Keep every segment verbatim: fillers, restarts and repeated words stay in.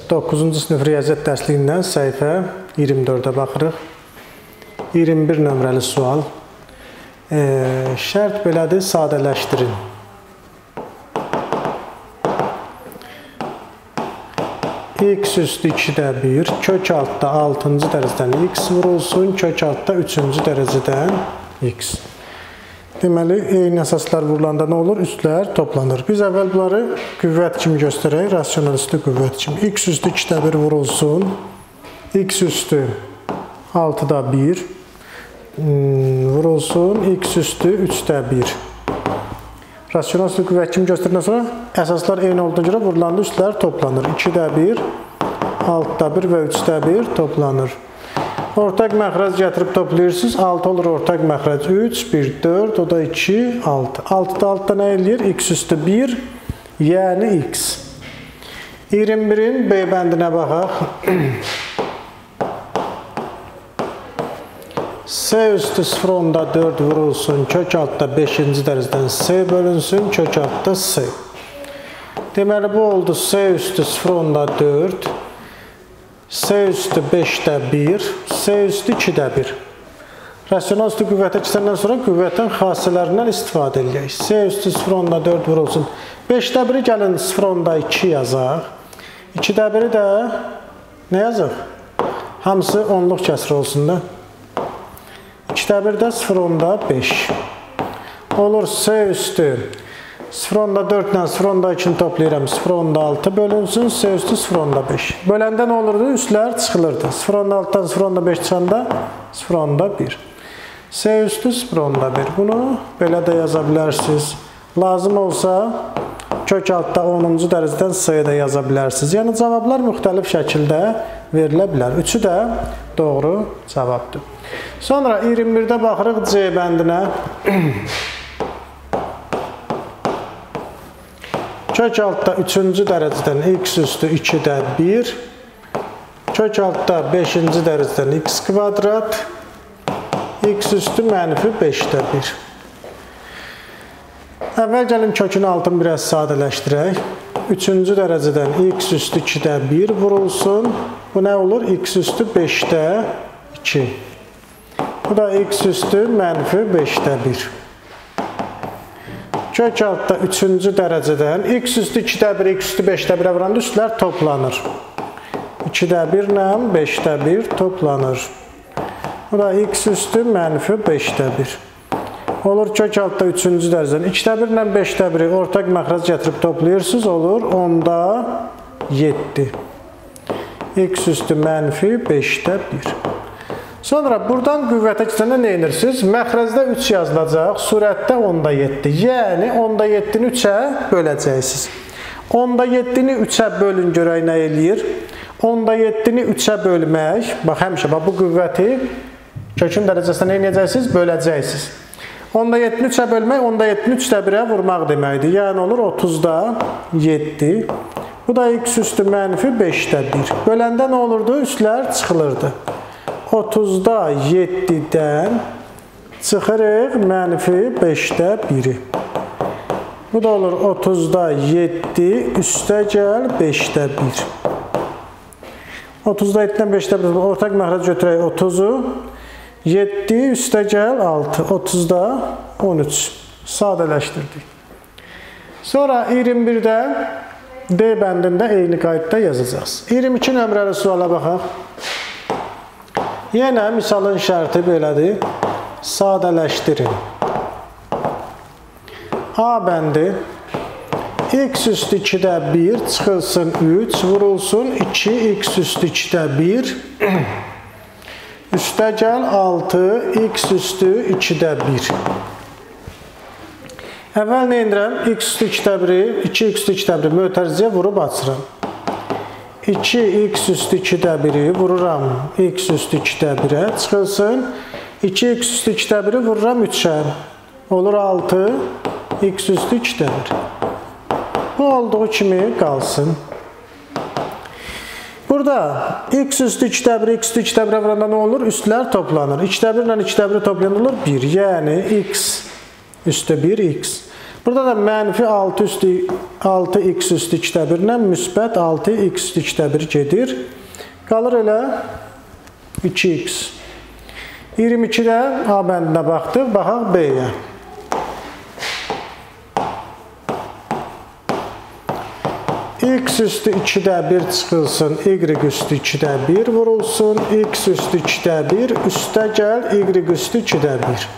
doqquzuncu sinif riyaziyyat dərsliyindən səhifə iyirmi dördə baxırıq. iyirmi bir nömrəli sual. E, şərt belədir, sadələşdirin. X üstü ikidə bir, kök altda altıncı dərəcədən x vurulsun, kök altda üçüncü dərəcədən x. Deməli, eyni əsaslar vurulanda nə olur? Üstlər toplanır. Biz əvvəl bunları qüvvət kimi göstərək, rasional üstü qüvvət kimi. X üstü ikidə bir vurulsun, x üstü altıda bir vurulsun, x üstü üçdə bir. Rasional üstü qüvvət kimi göstərəndən sonra əsaslar eyni olduğuna görə vurulanda üstlər toplanır. ikidə bir, altıda bir və üçdə bir toplanır. Ortaq məxrəc gətirib toplayırsınız. altı olur ortaq məxrəc üç, bir, dörd, o da iki, altı. altıda altıda nə eləyir? X üstü bir, yəni x. iyirmi birin B bəndinə baxaq. S üstü sıfır onda dörd vurulsun, kök altda beşinci dərəcədən S bölünsün, kök altda S. Deməli, bu oldu S üstü sıfır onda dörd, S üstü beşdə bir, S üstü ikidə bir. Rasional üstü qüvvətə keçəndən sonra qüvvətin xassələrindən istifadə edək. S üstü sıfır onda dörd vurulsun. beşdə biri gəlin sıfır onda iki yazaq. ikidə biri də nə yazaq? Hamısı onluq kəsr olsun da. ikidə bir də sıfır onda beş. Olur S üstü sıfır onda dörd ilə sıfır onda ikini toplayıram. sıfır onda altı bölünsün. S üstü sıfır onda beş. Böləndə nə olurdu? Üstlər çıxılırdı. sıfır onda altıdan sıfır onda beş çıxanda sıfır onda bir. S üstü sıfır onda bir. Bunu belə də yaza bilərsiniz. Lazım olsa kök altda onuncu dərəcədən S-yə də yaza bilərsiniz. Yəni cavablar müxtəlif şəkildə verilə bilər. Üçü də doğru cavabdır. Sonra iyirmi birdə baxırıq C bəndinə. Kök altda üçüncü dərəcədən x üstü ikidə bir, kök altda beşinci dərəcədən x kvadrat, x üstü mənfi beşdə bir. Əvvəl gəlin kökün altını biraz sadələşdirək. üçüncü dərəcədən x üstü ikidə bir vurulsun. Bu nə olur? X üstü beşdə iki. Bu da x üstü mənfi beşdə bir. Kök altda üçüncü dərəcədən x üstü ikidə bir, x üstü beşdə birə vuranda üstlər toplanır. ikidə bir ilə beşdə bir toplanır. Bu da x üstü mənfi beşdə bir. Olur kök altda üçüncü dərəcədən. ikidə bir ilə beşdə biri ortaq məxrəc gətirib toplayırsınız. Olur onda yeddi. X üstü mənfi beşdə bir. Sonra buradan qüvvətə keçəndə nə edirsiniz? Məxrəcdə üç yazılacaq, surətdə onda yeddi. Yəni onda yeddini üçə böləcəksiniz. onda yeddini üçə bölün görək nə eləyir? onda yeddini üçə bölmək, bax həmişə bax, bu qüvvəti kökün dərəcəsində nə edəcəksiniz? Böləcəksiniz. onda yeddini üçə bölmək, onda yeddini üçdə birə vurmaq deməkdir. Yəni olur otuzda yeddi. Bu da x üstü mənfi beşdə bir. Böləndə nə olurdu? Üstlər çıxılırdı. otuzda yeddidən çıxırıq mənfi beşdə biri. Bu da olur otuzda yeddi üstə gəl beşdə bir. otuzda yeddidən beşdə bir. Ortaq məxrəc götürək otuzu. yeddi üstə gəl altı. otuzda on üç. Sadələşdirdik. Sonra iyirmi birdə D bəndində eyni qaydada yazacağız. iyirmi iki nömrəli suala baxaq. Yenə misalın şərti belədir. Sadələşdirin. A bəndi x üstü ikidə bir çıxılsın üç vurulsun iki x üstü ikidə bir üstə gəl altı x üstü ikidə bir. Əvvəl nə edirəm? X üstü ikidə biri, iki x üstü ikidə biri mötərizəyə vurub açıram. iki x üstü ikidə biri vururam x üstü ikidə birə çıxılsın. iki x üstü ikidə biri vururam üçə. Olur altı x üstü ikidə bir. Bu olduğu kimi qalsın. Burada x üstü ikidə bir, x üstü ikidə birə vuranda nə olur? Üstlər toplanır. ikidə bir ilə ikidə biri toplayanda olur bir. Yəni x üstü bir x. Burada da mənfi altı üstü altı x üstü ikide bir ilə müsbət altı x üstü ikide bir gedir. Qalır elə iki x. iyirmi ikidə A bəndinə baxdıq, baxaq B-yə. X üstü ikide bir çıxılsın, y üstü ikide bir vurulsun, x üstü ikide bir, üstə gəl, y üstü ikide bir.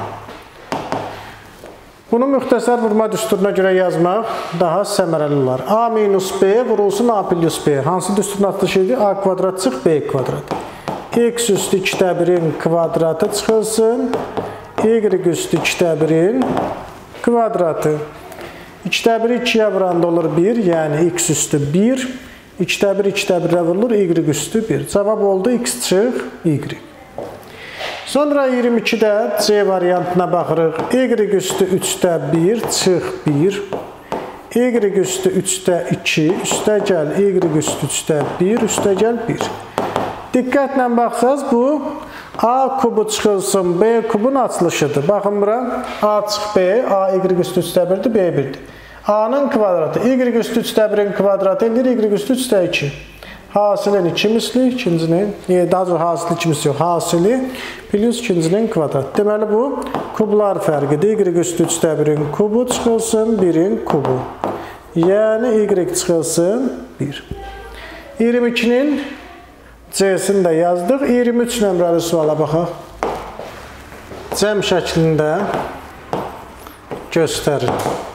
Bunu müxtəsər vurma düsturuna görə yazmaq daha səmərəli olar. A minus B vurulsun A plus B. Hansı düsturun atılışıydı? A kvadrat çıx, B kvadrat. X üstü ikide birin kvadratı çıxılsın, y üstü ikide birin kvadratı. ikide bir ikiyə vuranda olur bir, yəni x üstü bir. ikide bir ikide birə vurulur, y üstü bir. Cavab oldu x çıx, y. Sonra iyirmi ikidə C variantına baxırıq. Y üstü üçdə bir, çıx bir. Y üstü üçdə iki, üstə gəl, y üstü üçdə bir, üstə gəl bir. Diqqətlə baxsaz, bu A kubu çıxılsın, B kubun açılışıdır. Baxın bura, A çıx B, A y üstü üçdə birdir, B birdir. A'nın kvadratı, y üstü üçdə birin kvadratı edir, y üstü üçdə iki. Hasilin iki misli, ikincinin, daha çox hasili iki misli yox, hasili plus ikincinin kvadratı. Deməli bu, kublar fərqidir. Y üstü üçdə birin kubu çıxılsın, birin kubu. Yəni y çıxılsın, bir. iyirmi ikinin C'sini də yazdıq. iyirmi üç nömrəli suala baxaq. Cəm şəklində göstərir.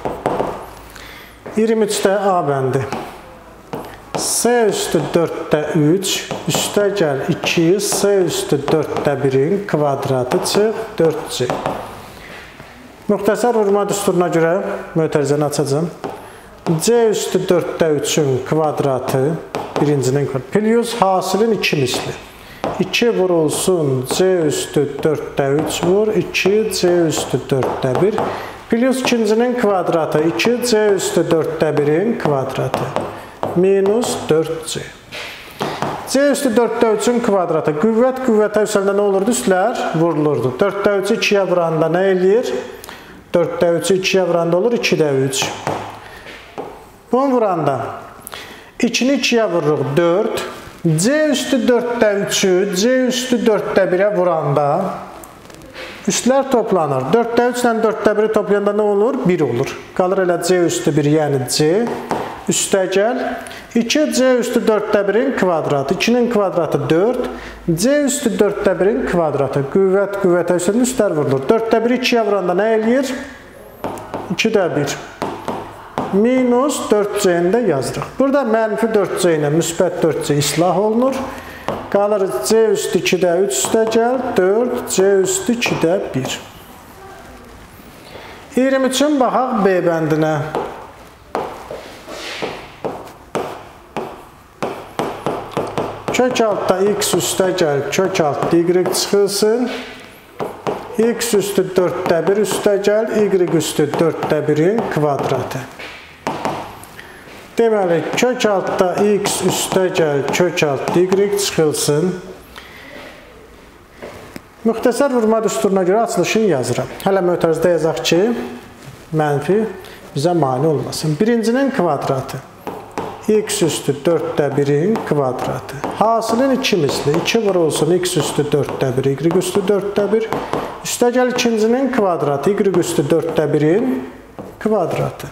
iyirmi üçdə A bəndi. S üstü dörddə üç, üstə gəl iki, S üstü dörddə birin kvadratı çıx, dörd C. Müxtəsər vurma düsturuna görə mötərizəni açacağım. C üstü dörddə üçün kvadratı, birincinin kvadratı, plus hasilin iki misli. iki vurulsun, C üstü dörddə üç vur, iki, C üstü dörddə bir, plus ikincinin kvadratı, iki, C üstü dörddə birin kvadratı. Minus dörd C. C üstü dörddə üçün kvadratı. Qüvvət qüvvətə üstəndə nə olurdu? Üstlər vurulurdu. dörddə üçü ikiyə vuranda nə eləyir? dörddə üçü ikiyə vuranda olur ikidə üç. Bunu vuranda ikini ikiyə vururuq dörd. C üstü dörddə üçü C üstü dörddə birə vuranda üstlər toplanır. dörddə üç ilə dörddə biri toplayanda nə olur? bir olur. Qalır elə C üstü bir, yəni C. Üstə gəl. iki C üstü dörddə birin kvadratı. ikinin kvadratı dörd. C üstü dörddə birin kvadratı. Qüvvət qüvvətə üstəndə üstlər vurulur. dörddə biri ikiyə vuranda nə eləyir? ikidə bir. Minus dörd C-ni də yazırıq. Burada mənfi dörd C ilə müsbət dörd C islah olunur. Qalır C üstü ikidə üç üstə gəl. dörd C üstü ikidə bir. iyirmi üçün baxaq B bəndinə. Kök altda x üstə gəl, kök altda y çıxılsın. X üstü dörddə bir üstə gəl, y üstü dörddə birin kvadratı. Deməli, kök altda x üstə gəl, kök altda y çıxılsın. Müxtəsər vurma düsturuna görə açılışını yazıram. Hələ mötərizdə yazaq ki, mənfi bizə mane olmasın. Birincinin kvadratı. X üstü dörddə birin kvadratı. Hasilin iki misli. iki vurulsun x üstü dörddə bir, y üstü dörddə bir. Üstə gəl ikincinin kvadratı. Y üstü dörddə birin kvadratı.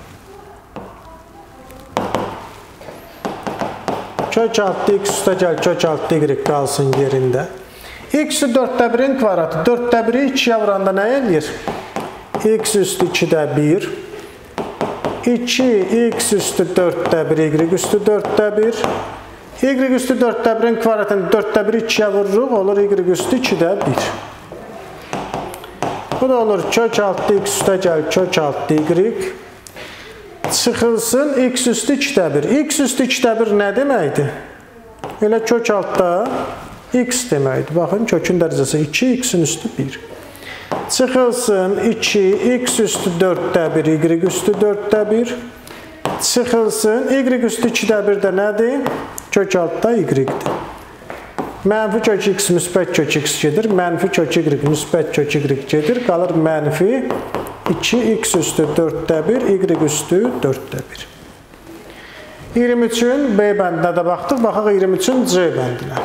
Kök altı x üstə gəl, kök altı y qalsın yerində. X üstü dörddə birin kvadratı. dörddə biri ikiyə vuranda nə eləyir? X üstü ikidə bir. iki x üstü dörddə bir, y üstü dörddə bir. Y üstü dörddə birin kvadratını dörddə bir ikiyə vururuq, olur y üstü ikidə bir. Bu da olur kök altı x üstə gəl, kök altı y. Çıxılsın x üstü ikidə bir. X üstü ikidə bir nə deməkdir? Elə kök altda x deməkdir. Baxın, kökün dərəcəsi iki, x-in üstü bir. Çıxılsın iki, x üstü dörddə bir, y üstü dörddə bir. Çıxılsın, y üstü ikidə bir də nədir? Kök altda y-dir. Mənfi kök x, müsbət kök x gedir. Mənfi kök y, müsbət kök y gedir. Qalır mənfi iki, x üstü dörddə bir, y üstü dörddə bir. iyirmi üçün B bəndinə də baxdıq. Baxaq iyirmi üçün C bəndinə.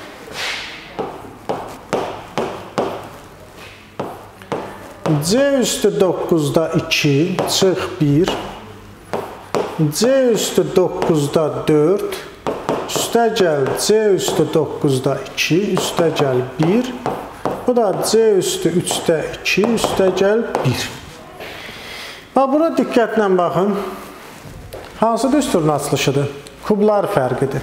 C üstü doqquzda iki, çıx bir. C üstü doqquzda dörd. Üstə gəl C üstü doqquzda iki, üstə gəl bir. Bu da C üstü üçdə iki, üstə gəl bir. Bax, buna diqqətlə baxın. Hansı düsturun açılışıdır? Kublar fərqidir.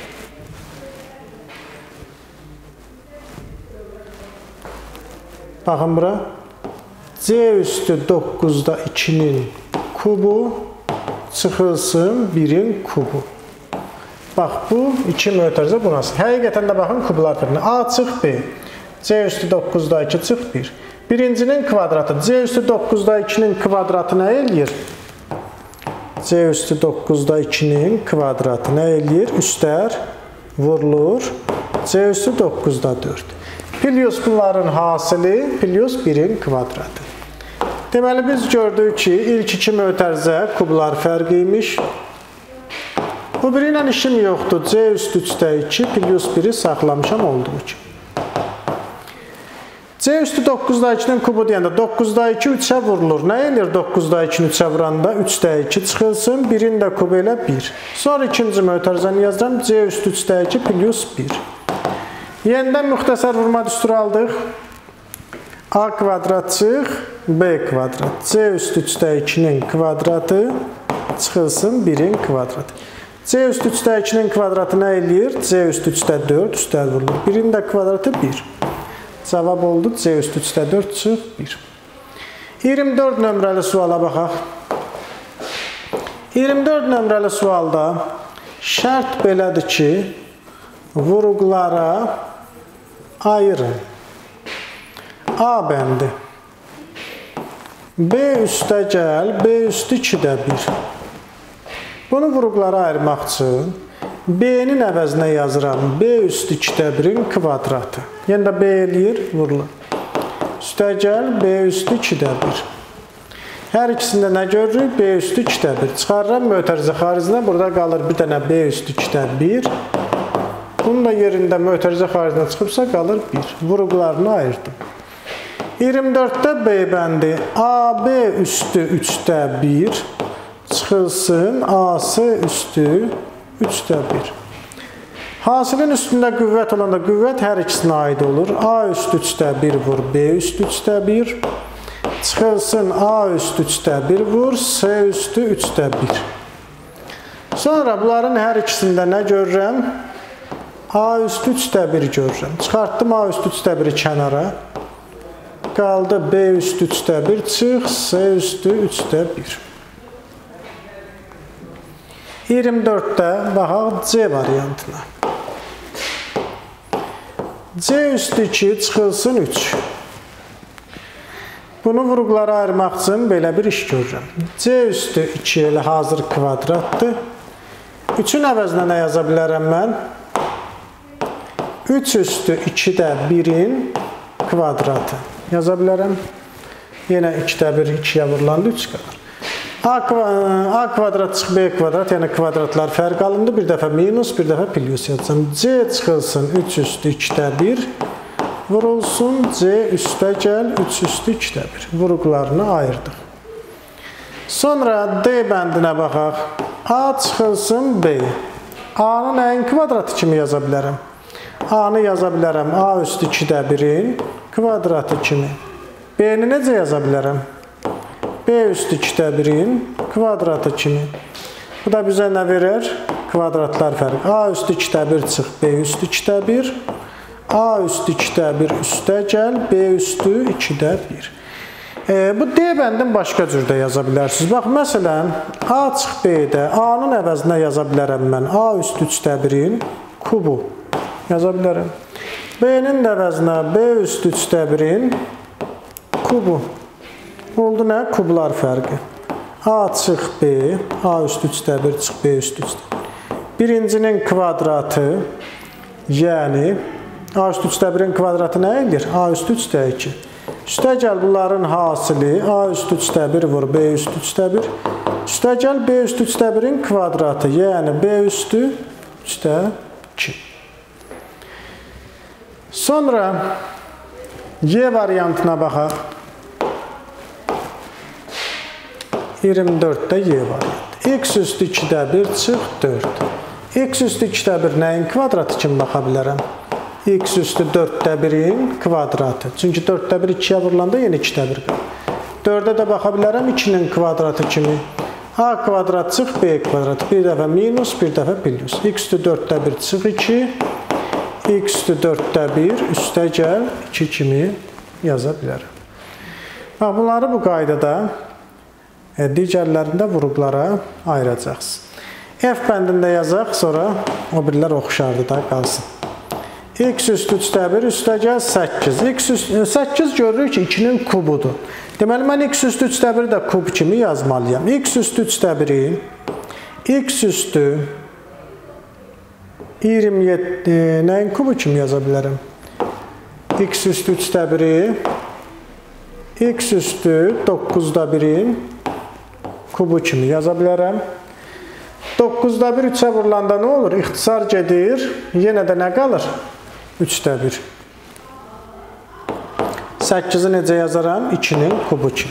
Baxın bura. C üstü doqquzda ikinin kubu çıxılsın birin kubu. Bax, bu iki mötərizə bu nasıl? Həqiqətən də baxın kublar fərqinə. A çıx B. C üstü doqquzda iki çıx bir. Birincinin kvadratı. C üstü doqquzda ikinin kvadratı nə eləyir? C üstü doqquzda ikinin kvadratı nə eləyir? Üstər vurulur. C üstü doqquzda dörd. Plus bunların hasili plus birin kvadratı. Deməli, biz gördük ki, ilk iki mötərizə kublar fərqi imiş. Bu biri ilə işim yoxdur. C üstü üçdə iki plus biri saxlamışam olduğu kimi. C üstü doqquzda ikinin kubu deyəndə doqquzda iki üçə vurulur. Nə eləyir doqquzda ikini üçə vuranda? üçdə iki çıxılsın. birin də kubu elə bir. Sonra ikinci mötərizəni yazıram. C üstü üçdə iki plus bir. Yenidən müxtəsər vurma düsturu aldıq. A kvadrat çıx, B kvadrat. C üstü üçdə ikinin kvadratı çıxılsın birin kvadratı. C üstü üçdə ikinin kvadratı nə eləyir? C üstü üçdə dörd, üstə vurulur. birin də kvadratı bir. Cavab oldu C üstü üçdə dörd çıx bir. iyirmi dörd nömrəli suala baxaq. iyirmi dörd nömrəli sualda şərt belədir ki, vuruqlara ayırın. A bəndi. B üstə gəl, B üstü ikidə bir. Bunu vuruqlara ayırmaq üçün B-nin əvəzinə yazıram. B üstü ikidə birin kvadratı. Yəni də B eləyir, vurulur. Üstə gəl, B üstü ikidə bir. Hər ikisində nə görürük? B üstü ikidə bir. Çıxarıram mötərizə xaricinə. Burada qalır bir dənə B üstü ikidə bir. Bunun da yerində mötərizə xaricinə çıxıbsa qalır bir. Vuruqlarını ayırdım. iyirmi dörddə B bəndi. A B üstü üçdə bir çıxılsın. A S üstü üçdə bir. Hasilin üstündə qüvvət olanda qüvvət hər ikisinə aid olur. A üstü üçdə bir vur, B üstü üçdə bir. Çıxılsın A üstü üçdə bir vur, S üstü üçdə bir. Sonra bunların hər ikisində nə görürəm? A üstü üçdə bir görürəm. Çıxartdım A üstü üçdə biri kənara. Qaldı B üstü üçdə bir çıx, S üstü üçdə bir. iyirmi dörddə baxaq C variantına. C üstü iki çıxılsın üç. Bunu vuruqlara ayırmaq üçün belə bir iş görürəm. C üstü iki elə hazır kvadratdır. üçün əvəzinə nə yaza bilərəm mən? üç üstü ikidə birin kvadratı yaza bilərəm. Yenə ikidə bir ikiyə vurulanda üç qalır. A kvadrat çıx B kvadrat, yəni kvadratlar fərq alındı. Bir dəfə minus, bir dəfə plus yazacağım. C çıxılsın üç üstü ikidə bir. Vurulsun C üstə gəl üç üstü ikidə bir. Vuruqlarını ayırdıq. Sonra D bəndinə baxaq. A çıxılsın B. A-nı nəyin kvadratı kimi yaza bilərəm? A-nı yaza bilərəm A üstü ikidə birin kvadratı kimi. B-ni necə yaza bilərəm? B üstü ikidə birin kvadratı kimi. Bu da bizə nə verir? Kvadratlar fərqi. A üstü ikidə bir çıx, B üstü ikidə bir. A üstü ikidə bir üstə gəl, B üstü ikidə bir. E, bu D bəndin başqa cürdə yaza bilərsiniz. Bax, məsələn, A çıx B-də A-nın əvəzinə yaza bilərəm mən. A üstü üçdə birin kubu yaza bilərəm. B-nin əvəzinə B üstü üçdə birin kubu. Oldu nə? Kublar fərqi. A çıx B, A üstü üçdə bir çıx B üstü üçdə bir. Birincinin kvadratı, yəni A üstü üçdə birin kvadratı nə edir? A üstü üçdə iki. Üstəgəl bunların hasili A üstü üçdə bir vur B üstü üçdə bir. Üstəgəl B üstü üçdə birin kvadratı, yəni B üstü üçdə iki. Sonra Y variantına baxaq. iyirmi dörddə Y variantı. X üstü ikidə bir çıx dörd. X üstü ikidə bir nəyin kvadratı kimi baxa bilərəm? X üstü dörddə birin kvadratı. Çünki dörddə bir ikiyə vurulanda yenə ikidə bir qalır. dördə də baxa bilərəm ikinin kvadratı kimi. A kvadrat çıx B kvadrat. Bir dəfə minus, bir dəfə plus. X üstü dörddə bir çıx iki. X üstü dörddə bir üstəgəl iki kimi yaza bilərəm. Bax, bunları bu qaydada e, digərlərində vuruqlara ayıracaqsınız. F bəndində yazaq, sonra o birlər oxşardı da qalsın. X üstü üçdə bir üstəgəl səkkiz. X üstü səkkiz görürük ki, ikinin kubudur. Deməli, mən X üstü üçdə biri də kub kimi yazmalıyam. X üstü üçdə biri X üstü iyirmi yeddi nəyin kubu kimi yaza bilərəm? X üstü üçdə biri X üstü doqquzda birin kubu kimi yaza bilərəm. doqquzda bir üçə vurulanda nə olur? İxtisar gedir. Yenə də nə qalır? üçdə bir. səkkizi necə yazaram? ikinin kubu kimi.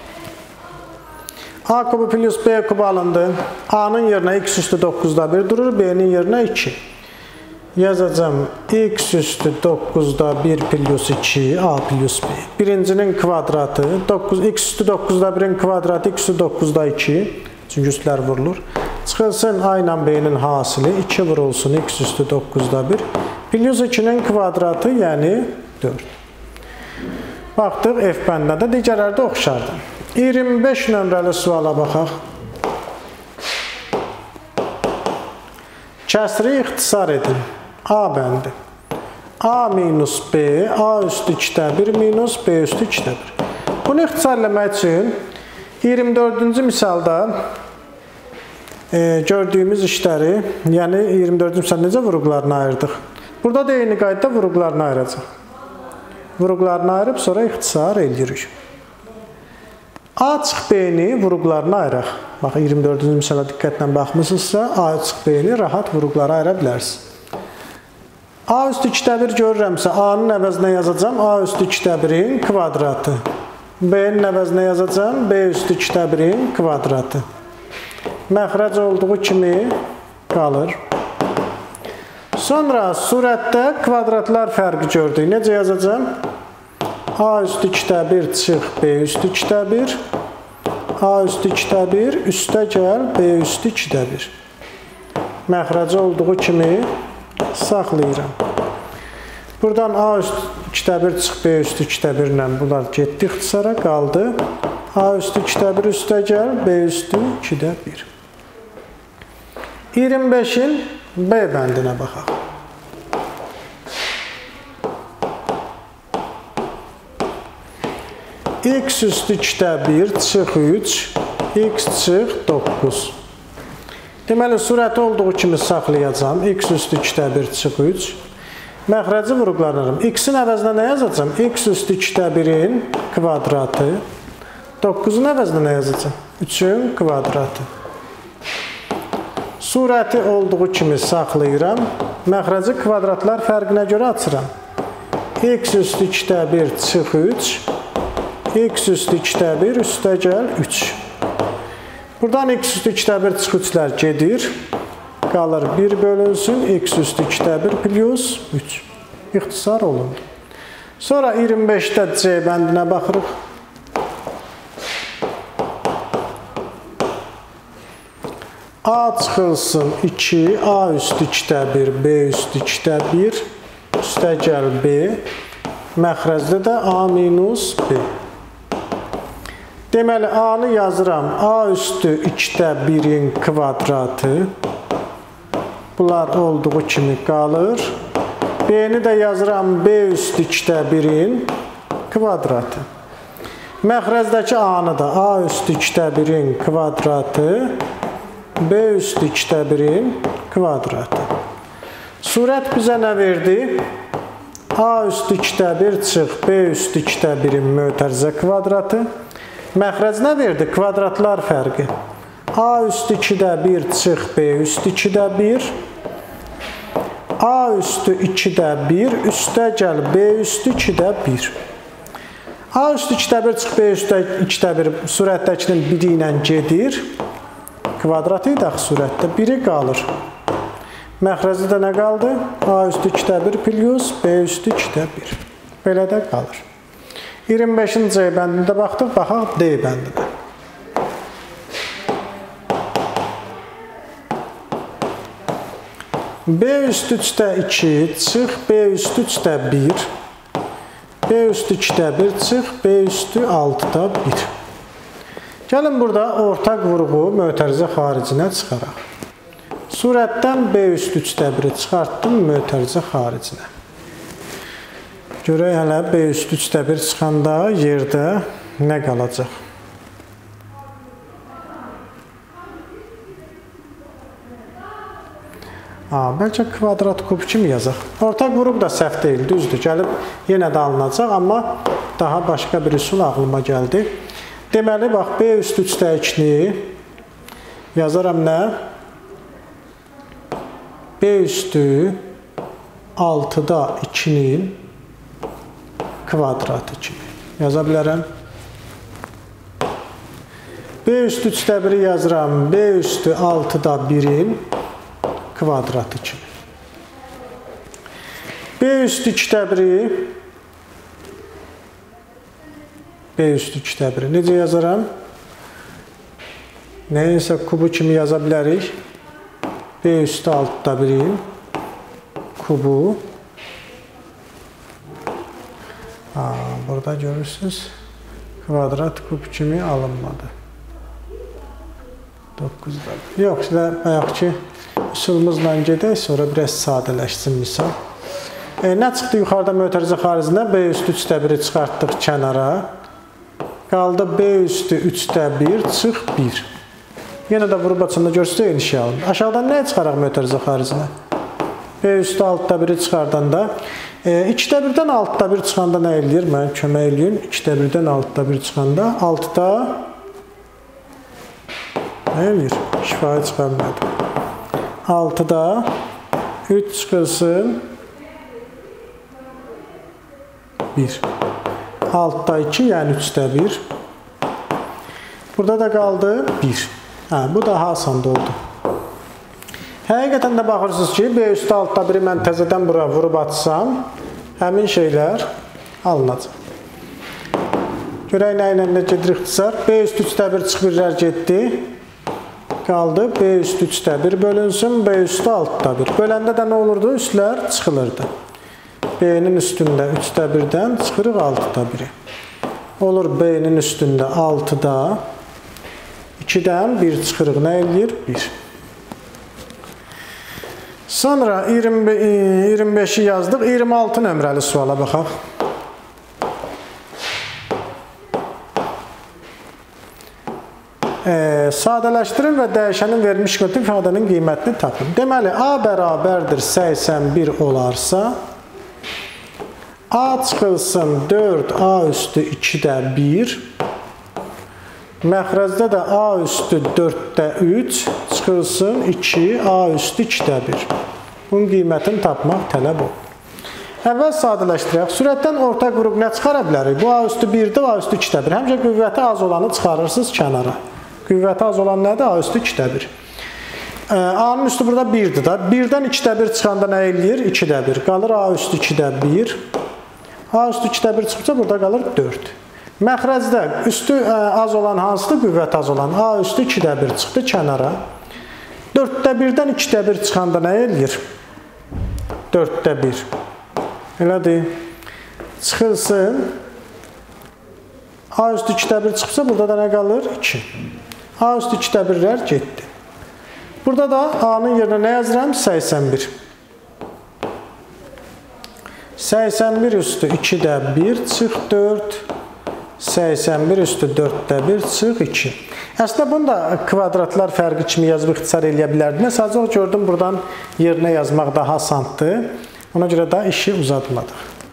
A kubu plus B kubu alındı. A'nın yerinə X üstü doqquzda bir durur. B'nin yerinə iki. Yazacağım X üstü doqquzda bir plus iki A plus B. Birincinin kvadratı X üstü doqquzda birin kvadratı X üstü doqquzda iki. Çünki üstlər vurulur. Çıxılsın A ilə B'nin hasili. iki vurulsun X üstü doqquzda bir. Plus ikinin kvadratı, yəni dörd. Baxdıq, F bəndində digərlərdə oxşardı. iyirmi beş nömrəli suala baxaq. Kəsri ixtisar edin. A bəndi. A minus B, A üstü ikdə bir minus B üstü ikdə bir. Bunu ixtisar eləmək üçün iyirmi dördüncü misalda e, gördüyümüz işləri, yəni iyirmi dördüncü misalda necə vuruqlarını ayırdıq? Burada da eyni qaydada vuruqlarını ayıracaq. Vuruqlarını ayırıb sonra ixtisar edirik. A çıx B-ni vuruqlarını ayıraq. Bax, iyirmi dördüncü misala diqqətlə baxmışsınızsa, A çıx B-ni rahat vuruqları ayıra bilərsiniz. A üstü ikdə bir görürəmsə, A-nın əvəzinə yazacağım A üstü ikdə birin kvadratı. B-nin əvəzinə yazacağım B üstü ikdə birin kvadratı. Məxrəc olduğu kimi qalır. Sonra surətdə kvadratlar fərqi gördük. Necə yazacağım? A üstü ikdə bir çıx B üstü ikdə bir. A üstü ikdə bir üstəgəl B üstü ikdə bir. Məxrəci olduğu kimi saxlayıram. Buradan A üstü ikdə bir çıx B üstü ikdə bir ilə bunlar getdi ixtisara, qaldı. A üstü ikdə bir üstəgəl B üstü ikdə bir. iyirmi beşin B bəndinə baxaq. X üstü ikdə bir çıx üç, X çıx doqquz. Deməli, surəti olduğu kimi saxlayacağım. X üstü ikdə bir çıx üç. Məxrəci vuruqlanırım. X-in əvəzinə nə yazacağım? X üstü ikdə birin kvadratı. doqquzun əvəzinə nə yazacağım? üçün kvadratı. Surəti olduğu kimi saxlayıram. Məxrəci kvadratlar fərqinə görə açıram. X üstü ikdə bir çıx üç. X üstü ikdə bir üstəgəl üç. Buradan X üstü ikdə bir çıx üçlər gedir. Qalır bir bölünsün. X üstü ikdə bir plus üç. İxtisar olundu. Sonra iyirmi beşdə C bəndinə baxırıq. A çıxılsın iki, A üstü ikdə bir, B üstü ikdə bir, üstəgəl B. Məxrəcdə də A minus B. Deməli, A-nı yazıram. A üstü ikdə birin kvadratı. Bunlar olduğu kimi qalır. B-ni də yazıram. B üstü ikdə birin kvadratı. Məxrəzdəki A-nı da A üstü ikdə birin kvadratı. B üstü ikdə birin kvadratı. Surət bizə nə verdi? A üstü ikidə bir çıx B üstü ikidə birin mötərizə kvadratı. Məxrəc nə verdi? Kvadratlar fərqi. A üstü ikidə bir çıx B üstü ikidə bir. A üstü ikidə bir üstə gəl B üstü ikidə bir. A üstü ikidə bir çıx B üstü ikidə bir surətdəkinin biri ilə gedir. Kvadratı da surətdə biri qalır. Məxrəcdə nə qaldı? A üstü ikidə bir plus B üstü ikidə bir. Belə də qalır. iyirmi beşinci C bəndində baxdıq, baxaq D bəndində. B üstü üçdə iki çıx B üstü üçdə bir. B üstü ikidə bir çıx B üstü altıda bir. Gəlin burada ortaq vurğu mötərizə xaricinə çıxaraq. Surətdən B üstü üçdə biri çıxartdım mötərizə xaricinə. Görək hələ B üstü üçdə bir çıxanda yerdə nə qalacaq? Ha, bəlkə kvadrat kub kimi yazaq. Ortaq vurğu da səhv deyil, düzdür. Gəlib yenə də alınacaq, amma daha başqa bir üsul ağlıma gəldi. Deməli, bax, B üstü üçdə ikini yazaram nə? B üstü altıda ikinin kvadratı kimi yaza bilərəm. B üstü üçdə biri yazıram. B üstü altıda birin kvadratı kimi. B üstü ikidə biri B üstü ikidə biri necə yazaram? Nəyinsə kubu kimi yaza bilərik. B üstü altıda birin kubu. Ha, burada görürsünüz. Kvadrat kub kimi alınmadı. doqquzda. Yox, sizə bayaqki üsulumuzla gedək, sonra biraz sadələşsin misal. E, nə çıxdı yuxarıda mötərizə xaricinə? B üstü üçdə biri çıxartdıq kənara. Qaldı B üstü üçdə bir çıx bir. Yenə də vurub açında görsünüz inşallah. Aşağıdan nə çıxaraq mötərizə xaricinə? B üstü altıda biri çıxardanda ikidə birdən altıda bir çıxanda nə eləyir? Mən kömək eləyin. ikidə birdən altıda bir çıxanda altıda nə eləyir? Şifahi çıxarmadı. altıda üç çıxılsın bir. altıda iki, yəni üçdə bir. Burada da qaldı bir. Hə, bu daha asan oldu. Həqiqətən də baxırsınız ki, B üstü altıda biri mən təzədən bura vurub atsam, həmin şeylər alınacaq. Görək nə ilə nə gedir ixtisar. B üstü üçdə bir çıx birlər getdi. Qaldı B üstü üçdə bir bölünsün, B üstü altıda bir. Böləndə də nə olurdu? Üstlər çıxılırdı. B-nin üstündə üçdə birdən çıxırıq altıda biri. Olur B-nin üstündə altıda ikidən bir çıxırıq. Nə eləyir? bir. Sonra iyirmi beşi yazdıq. iyirmi altı nömrəli suala baxaq. E, sadələşdirin və dəyişənin verilmiş qıtı ifadənin qiymətini tapın. Deməli, A bərabərdir səksən bir olarsa, A çıxılsın dörd A üstü ikidə bir, məxrəcdə də A üstü dörddə üç çıxılsın iki A üstü ikidə bir. Bunun qiymətini tapmaq tələb olur. Əvvəl sadələşdirək. Sürətdən ortaq qrup nə çıxara bilərik? Bu A üstü birdir, A üstü ikidə bir. Həmişə qüvvəti az olanı çıxarırsınız kənara. Qüvvəti az olan nədir? A üstü ikidə bir. A-nın üstü burada birdir da. birdən ikidə bir çıxanda nə eləyir? ikidə bir. Qalır A üstü ikidə bir. A üstü ikidə bir çıxıbsa burada qalır dörd. Məxrəcdə üstü az olan hansıdır? Qüvvət az olan. A üstü ikidə bir çıxdı kənara. dörddə birdən ikidə bir çıxanda nə eləyir? dörddə bir. Elədir. Çıxılsın. A üstü ikidə bir çıxıbsa burada da nə qalır? iki. A üstü ikidə birlər getdi. Burada da A-nın yerinə nə yazıram? səksən bir. səksən bir üstü ikidə bir çıx dörd. səksən bir üstü dörddə bir çıx iki. Əslində bunu da kvadratlar fərqi kimi yazıb ixtisar eləyə bilərdim. Mən sadəcə gördüm buradan yerinə yazmaq daha asandır. Ona görə də işi uzatmadıq.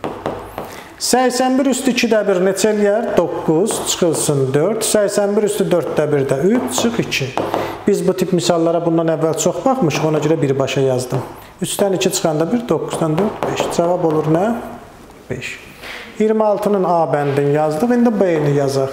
səksən bir üstü ikidə bir neçə eləyər? doqquz, çıxılsın dörd. səksən bir üstü dörddə birdə üç, çıx iki. Biz bu tip misallara bundan əvvəl çox baxmışıq, ona görə birbaşa yazdım. üçdən iki çıxanda bir, doqquzdan dörd, beş. Cavab olur nə? beş. iyirmi altının A bəndini yazdıq, indi B-ni yazaq.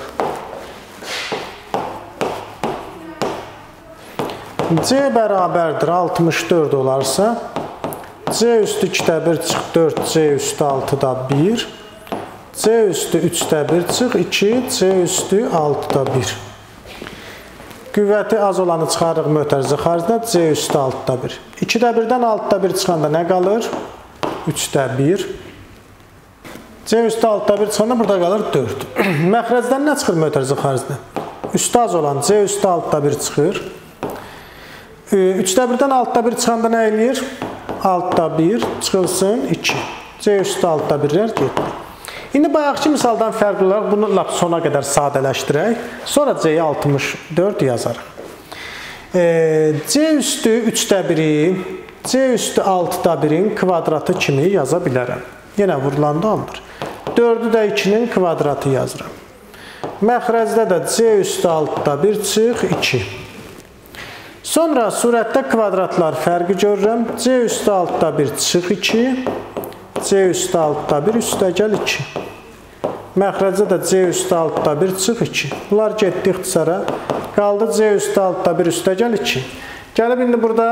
C bərabərdir altmış dörd olarsa, C üstü ikidə bir çıx dörd, C üstü altıda bir, C üstü üçdə bir çıx iki, C üstü altıda bir. Qüvvəti az olanı çıxarıq mötərizə xaricinə, C üstü altıda bir. ikidə birdən altıda bir çıxanda nə qalır? üçdə bir. C üstü altıda bir çıxanda burada qalır dörd. Məxrəcdən nə çıxır mötərizə xaricinə? Üstü az olan C üstü altıda bir çıxır. üçdə birdən altıda bir çıxanda nə eləyir? altıda bir çıxılsın iki. C üstü altıda birlər getdi. İndi bayaqki misaldan fərqli olaraq bunu lap sona qədər sadələşdirək. Sonra C-yi altmış dörd yazarıq. E, C üstü üçdə biri, C üstü altıda birin kvadratı kimi yaza bilərəm. Yenə vurulanda alınır. dördü də ikinin kvadratı yazıram. Məxrəcdə də C üstü altıda bir çıx iki. Sonra surətdə kvadratlar fərqi görürəm. C üstü altıda bir çıx iki, C üstü altıda bir üstəgəl iki. Məxrəcdə də C üstü altıda bir çıx iki. Bunlar getdi ixtisara. Qaldı C üstü altıda bir üstəgəl iki. Gəlib indi burada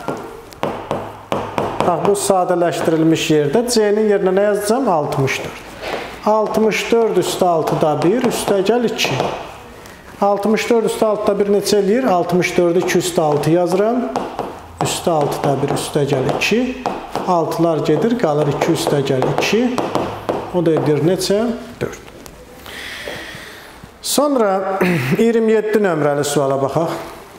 bax, bu sadələşdirilmiş yerdə C-nin yerinə nə yazacağım? altmış dörd. altmış dörd üstü altıda bir üstəgəl iki. altmış dörd üstü altıda bir neçə eləyir? altmış dördü iki üstü altı yazıram. Üstü altıda bir üstəgəl iki. altılar gedir, qalır iki üstəgəl iki. O da edir neçə? dörd. Sonra iyirmi yeddi nömrəli suala baxaq.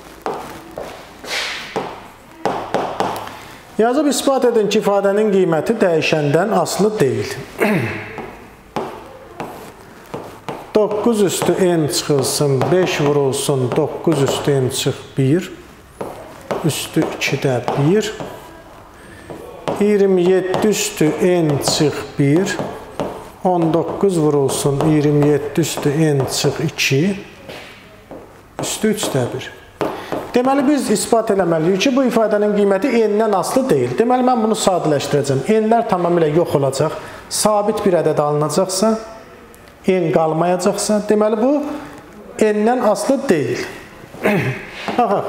Yazıb ispat edin ki, ifadənin qiyməti dəyişəndən asılı deyil. doqquz üstü n çıxılsın, beş vurulsun, doqquz üstü n çıx bir, üstü ikidə bir, iyirmi yeddi üstü n çıx bir, on doqquz vurulsun, iyirmi yeddi üstü n çıx iki, üstü üçdə bir. Deməli, biz ispat eləməliyik ki, bu ifadənin qiyməti n-dən asılı deyil. Deməli, mən bunu sadələşdirəcəm. N-lər tamamilə yox olacaq. Sabit bir ədəd alınacaqsa, n qalmayacaqsa, deməli, bu n-dən asılı deyil. Baxaq.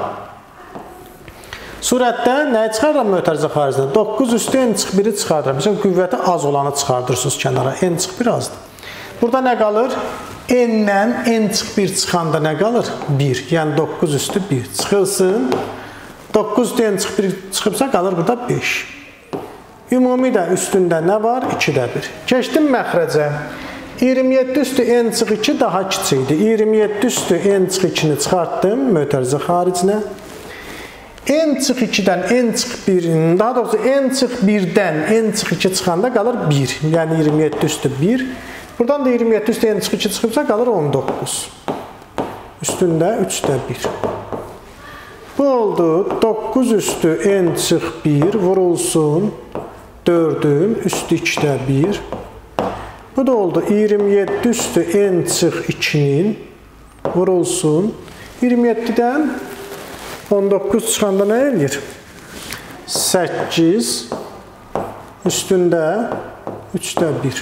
Surətdə nəyi çıxarıram mötərizə xaricinə? doqquz üstü n çıx biri çıxarıram. Məsələn, qüvvəti az olanı çıxardırsınız kənara. N çıx bir azdır. Burada nə qalır? N-dən n çıx bir çıxanda nə qalır? bir. Yəni doqquz üstü bir çıxılsın. doqquz üstü n çıx bir çıxıbsa qalır burada beş. Ümumi də üstündə nə var? ikidə bir. Keçdim məxrəcə. iyirmi yeddi üstü n çıx iki daha kiçikdir. iyirmi yeddi üstü n çıx ikini çıxartdım mötərizə xaricinə. N çıx ikidən n çıx birin, daha doğrusu n çıx birdən n çıx iki çıxanda qalır bir. Yəni iyirmi yeddi üstü bir. Buradan da iyirmi yeddi üstü n çıx iki çıxıbsa qalır on doqquz. Üstündə üçdə bir. Bu oldu doqquz üstü n çıx bir vurulsun dördün üstü ikidə bir. Bu da oldu iyirmi yeddi üstü n çıx ikinin vurulsun iyirmi yeddidən on doqquz çıxanda nə eləyir? səkkiz üstündə üçdə bir.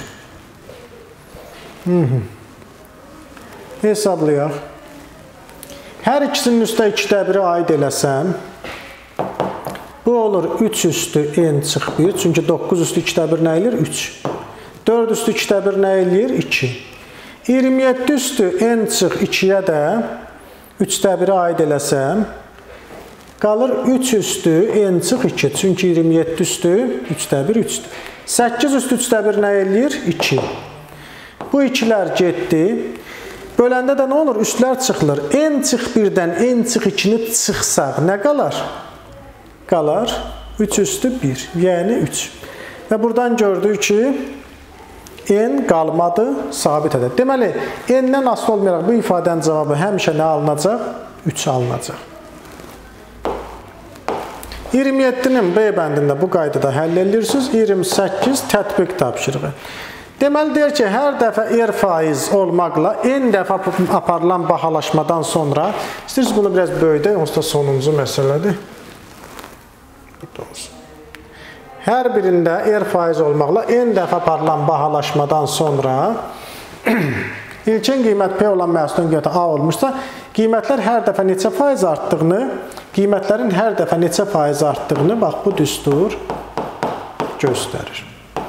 Hesablayaq. Hər ikisinin üstə ikidə biri aid eləsəm, bu olur üç üstü n çıx bir. Çünki doqquz üstü ikidə bir nə eləyir? üç. dörd üstü ikidə bir nə eləyir? iki. iyirmi yeddi üstü n çıx ikiyə də üçdə biri aid eləsəm, qalır üç üstü n çıx iki. Çünki iyirmi yeddi üstü üçdə bir üçdür. səkkiz üstü üçdə bir nə eləyir? iki. Bu ikilər getdi. Böləndə də nə olur? Üstlər çıxılır. N çıx birdən n çıx ikini çıxsaq nə qalar? Qalar üç üstü bir. Yəni üç. Və buradan gördük ki, n qalmadı, sabit ədəd. Deməli, n-dən asılı olmayaraq bu ifadənin cavabı həmişə nə alınacaq? üç alınacaq. iyirmi yeddinin B bəndində bu qaydada həll edirsiniz. iyirmi səkkiz tətbiq tapşırığı. Deməli deyir ki, hər dəfə R faiz olmaqla n dəfə aparılan bahalaşmadan sonra, istəyirsiniz bunu biraz böyüdək, onsuz da sonuncu məsələdir. Hər birində R faiz olmaqla n dəfə aparılan bahalaşmadan sonra ilkin qiymət P olan məhsulun qiyməti A olmuşsa, qiymətlər hər dəfə neçə faiz artdığını, qiymətlərin hər dəfə neçə faiz artdığını bax bu düstur göstərir.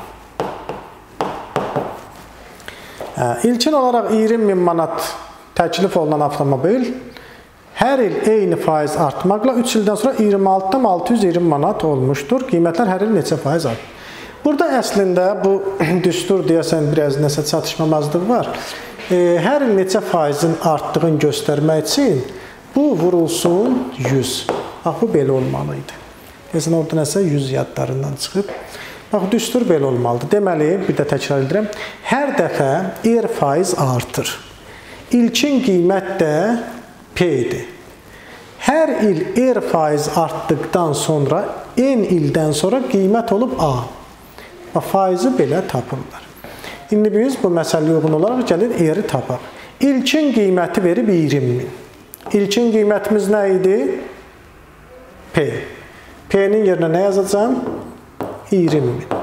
İlkin olaraq iyirmi min manat təklif olunan avtomobil hər il eyni faiz artmaqla üç ildən sonra iyirmi altıdan altı yüz iyirmi manat olmuşdur. Qiymətlər hər il neçə faiz artır? Burada əslində bu düstur deyəsən biraz nəsə çatışmamazlıq var. Hər il neçə faizin artdığını göstərmək üçün bu vurulsun yüz. Bax, bu belə olmalıydı. Deyəsən, orada nəsə yüz yadlarından çıxıb. Bax, düstur belə olmalıdır. Deməli, bir də təkrar edirəm. Hər dəfə R faiz artır. İlkin qiymət də P-dir. Hər il R faiz artdıqdan sonra N ildən sonra qiymət olub A. Bax, faizi belə tapırlar. İndi biz bu məsələyə uyğun olaraq gəlir R-i tapaq. İlkin qiyməti verib iyirmi min. İlkin qiymətimiz nə idi? P. P-nin yerinə nə yazacağım? iyirmi min.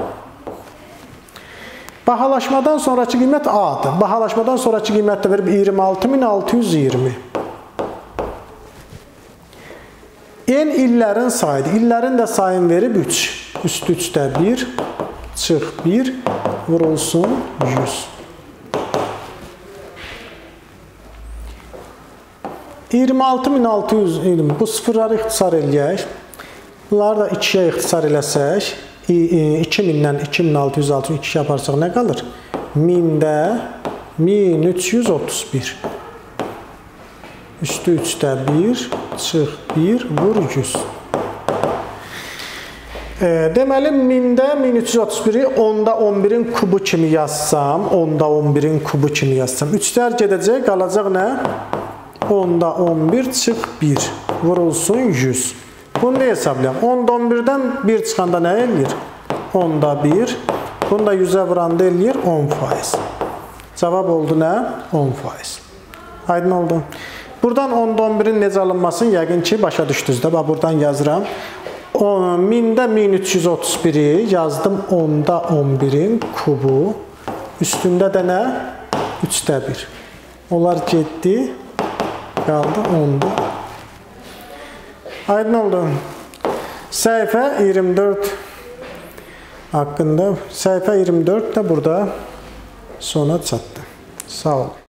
Bahalaşmadan sonraki qiymət A-dır. Bahalaşmadan sonraki qiymət də verib iyirmi altı min altı yüz iyirmi. N illərin sayıdır. İllərin də sayını verib üç. Üstü üçdə bir, çıx bir, vurulsun yüz. iyirmi altı min altı yüz iyirmi. Bu sıfırları ixtisar eləyək. Bunları da ikiyə ixtisar eləsək, iki mindən iki min altı yüz altı iki yaparsaq nə qalır? mində min üç yüz otuz bir. Üstü üçdə bir, çıx bir, vur yüz. Deməli, mində min üç yüz otuz biri onda on birin kubu kimi yazsam, onda on birin kubu kimi yazsam, üçlər gedəcək, qalacaq nə? onda on bir, çıx bir, vurulsun yüz. Bunu ne hesablayalım? onda on birdən bir çıxanda nə eləyir? onda bir. Bunu da yüzə vuranda eləyir on faiz. Cavab oldu nə? on faiz. Aydın oldu. Buradan onda on birin necə alınmasını yəqin ki, başa düşdünüz də. Bax, buradan yazıram. mində min üç yüz otuz biri yazdım onda on birin kubu. Üstündə də nə? üçdə bir. Onlar getdi. Qaldı onda. Aydın oldu. Səhifə iyirmi dörd haqqında, səhifə iyirmi dörd də burada sona çatdı. Sağ olun.